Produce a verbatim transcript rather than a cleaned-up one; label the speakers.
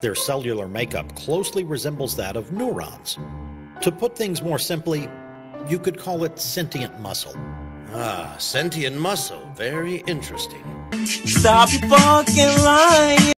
Speaker 1: Their cellular makeup closely resembles that of neurons. To put things more simply, you could call it sentient muscle.
Speaker 2: Ah, sentient muscle. Very interesting.
Speaker 3: Stop your fucking lying.